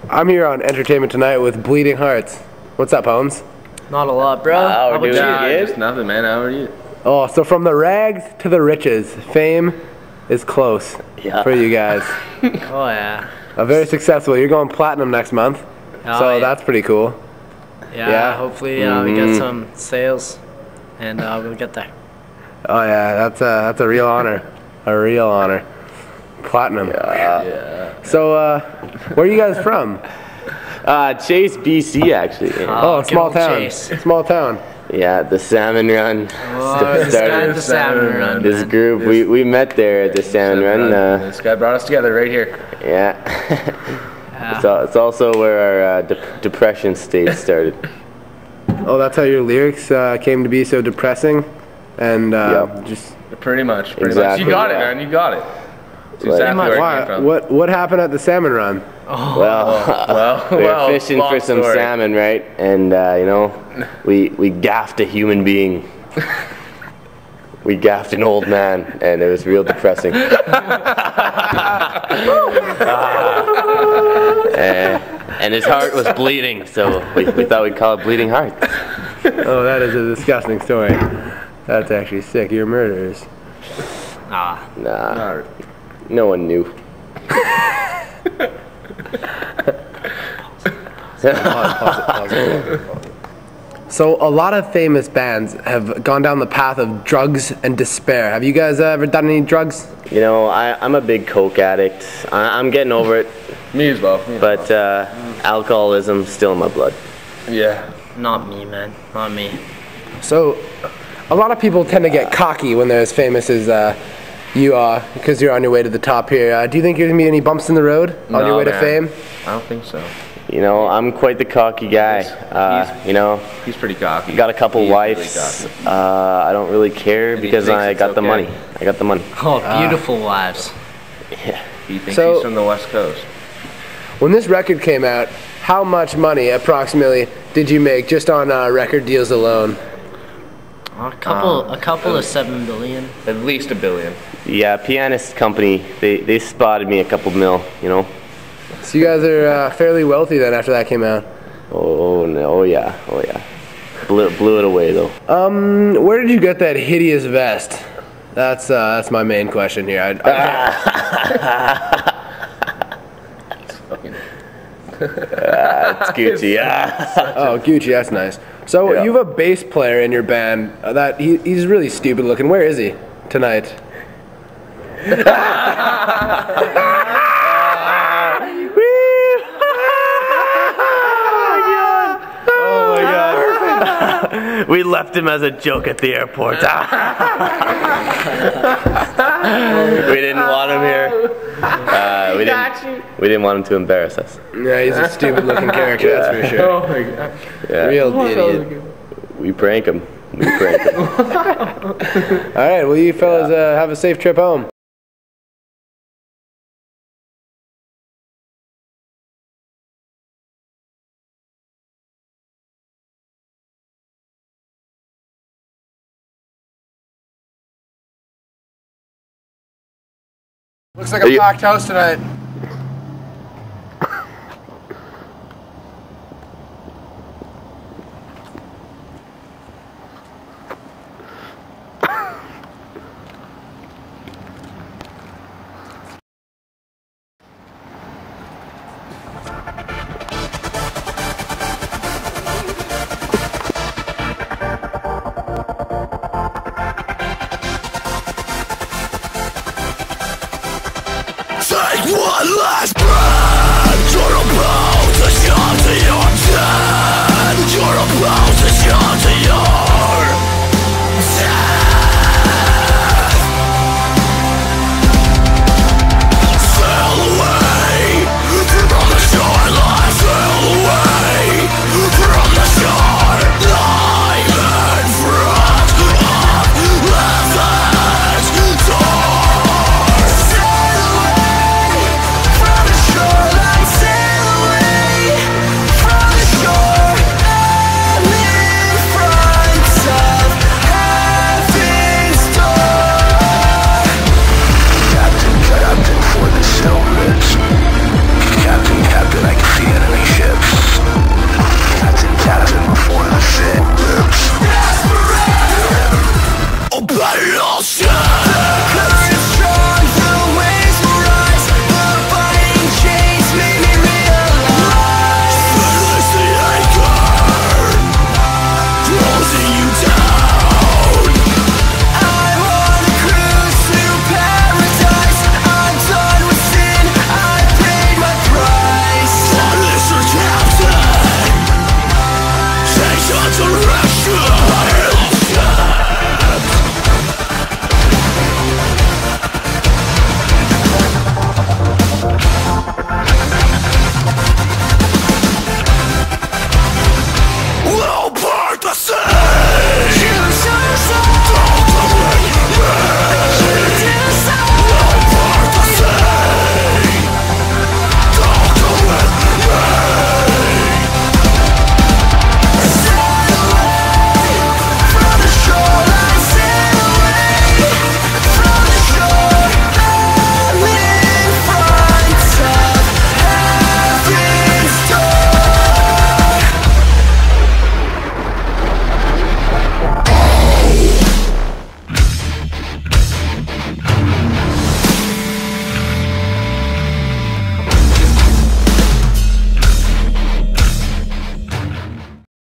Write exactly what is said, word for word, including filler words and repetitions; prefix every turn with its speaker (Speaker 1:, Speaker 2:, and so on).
Speaker 1: I'm here on Entertainment Tonight with Bleeding Hearts. What's up, Holmes?
Speaker 2: Not a lot, bro.
Speaker 3: Oh,
Speaker 2: How
Speaker 3: we're
Speaker 2: about
Speaker 3: doing
Speaker 2: you?
Speaker 3: good.
Speaker 4: Nah, just nothing, man. How are you?
Speaker 1: Oh, so from the rags to the riches, fame is close
Speaker 3: Yeah.
Speaker 1: for you guys.
Speaker 2: Oh, yeah.
Speaker 1: Uh, very successful. You're going platinum next month,
Speaker 2: Oh,
Speaker 1: so
Speaker 2: yeah.
Speaker 1: that's pretty cool.
Speaker 2: Yeah,
Speaker 1: Yeah.
Speaker 2: hopefully uh, we get some sales and uh, we'll get there.
Speaker 1: Oh yeah, that's a that's a real honor, a real honor. Platinum.
Speaker 4: Yeah.
Speaker 1: So, uh, where are you guys from?
Speaker 3: Uh, Chase, B C, actually. Yeah,
Speaker 1: Oh,
Speaker 2: good
Speaker 1: small
Speaker 2: old
Speaker 1: town.
Speaker 2: Chase.
Speaker 1: Small town.
Speaker 3: yeah the Salmon Run.
Speaker 2: Oh,
Speaker 3: St-
Speaker 2: this guy
Speaker 3: started
Speaker 2: at the salmon run,
Speaker 3: this
Speaker 2: man.
Speaker 3: group. We, we met there at the Salmon Run. Uh,
Speaker 4: This guy brought us together right here.
Speaker 3: yeah.
Speaker 2: Yeah.
Speaker 3: it's, al- it's also where our uh, de- depression stage started.
Speaker 1: Oh, that's how your lyrics uh, came to be so depressing, and uh,
Speaker 3: Yep.
Speaker 1: just
Speaker 4: Pretty much. Pretty
Speaker 3: Exactly,
Speaker 4: much. You got
Speaker 3: yeah.
Speaker 4: it, man. You got it. It's
Speaker 3: Like-
Speaker 4: exactly where it
Speaker 1: why?
Speaker 4: came from.
Speaker 1: What what happened at the salmon run?
Speaker 2: Oh,
Speaker 3: Well,
Speaker 4: Well,
Speaker 3: we were
Speaker 4: well,
Speaker 3: fishing
Speaker 4: long
Speaker 3: for some
Speaker 4: story.
Speaker 3: salmon, right? And uh, you know, we we gaffed a human being. We gaffed an old man, and it was real depressing. Uh, and his heart was bleeding, so we, we thought we'd call it Bleeding Heart.
Speaker 1: Oh, that is a disgusting story. That's actually sick. You're murderers.
Speaker 2: nah.
Speaker 3: Nah,
Speaker 4: Alright.
Speaker 3: no one knew.
Speaker 1: So a lot of famous bands have gone down the path of drugs and despair. Have you guys ever done any drugs?
Speaker 3: You know, I, I'm a big coke addict. I, I'm getting over it,
Speaker 4: Me as well. Me as
Speaker 3: but uh, alcoholism's still in my blood.
Speaker 4: well. Yeah.
Speaker 2: Not me, man. Not me.
Speaker 1: So a lot of people tend to get cocky when they're as famous as uh, you are, because you're on your way to the top here. Uh, do you think there's going to be any bumps in the road on
Speaker 4: No,
Speaker 1: your way to
Speaker 4: man.
Speaker 1: fame?
Speaker 4: I don't think so.
Speaker 3: You know, I'm quite the cocky guy. Uh, you know,
Speaker 4: He's pretty cocky.
Speaker 3: got a couple
Speaker 4: He's
Speaker 3: wives.
Speaker 4: Really cocky.
Speaker 3: Uh, I don't really care
Speaker 4: And he
Speaker 3: because
Speaker 4: thinks
Speaker 3: I
Speaker 4: it's
Speaker 3: got the
Speaker 4: okay.
Speaker 3: money. I got the money.
Speaker 2: Oh, beautiful wives.
Speaker 3: Yeah.
Speaker 4: He thinks
Speaker 1: So-
Speaker 4: he's from the West Coast.
Speaker 1: When this record came out, how much money approximately did you make just on uh, record deals alone?
Speaker 2: A couple,
Speaker 4: Um,
Speaker 2: a couple of seven billion.
Speaker 4: At least a billion.
Speaker 3: Yeah, pianist company. They they spotted me a couple mil. You know.
Speaker 1: So you guys are uh, fairly wealthy then after that came out.
Speaker 3: Oh no! Oh yeah! Oh yeah! Blew, blew it away though.
Speaker 1: Um, where did you get that hideous vest? That's uh, that's my main question here. I, I,
Speaker 4: Fucking.
Speaker 3: Uh, it's Gucci. Yeah.
Speaker 1: oh, Gucci, that's nice. So
Speaker 3: Yeah.
Speaker 1: you have a bass player in your band uh, that he, he's really stupid looking. Where is he tonight?
Speaker 3: Oh my god. We left him as a joke at the airport. We didn't want him here. Uh, we didn't. We didn't want him to embarrass us.
Speaker 1: Yeah, he's a stupid looking character, that's for sure.
Speaker 4: Oh my god.
Speaker 3: Yeah.
Speaker 1: Real idiot.
Speaker 3: We prank him. We prank him.
Speaker 1: All right, well, you fellas uh, have a safe trip home. Looks like
Speaker 3: Are
Speaker 1: a
Speaker 3: you-
Speaker 1: packed house tonight.